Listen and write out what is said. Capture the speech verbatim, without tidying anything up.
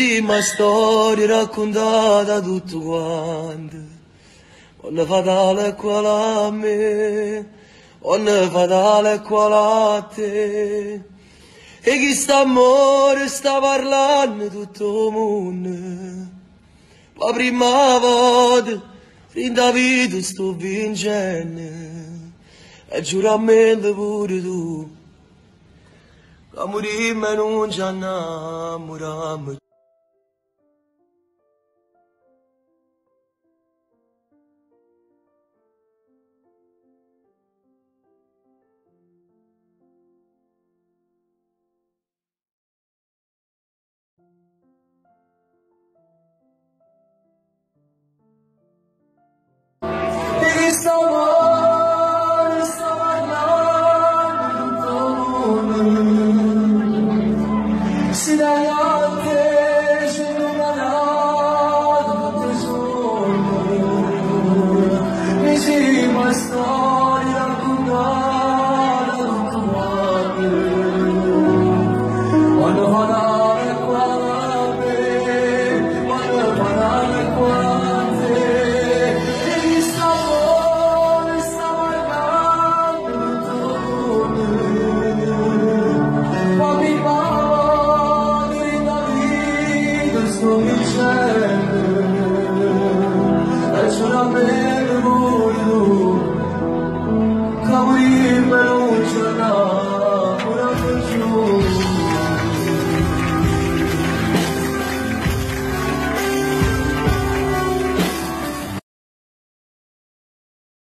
bellissima storia raccontata tutto quanto. Quando fatale è quella a me, quando fatale è quella a te. E chi sta amore sta parlando tutto il mondo. La prima volta, in da vita sto vincendo. E giuramento pure tu. A morirmi non ci innamoriamo. E chi sta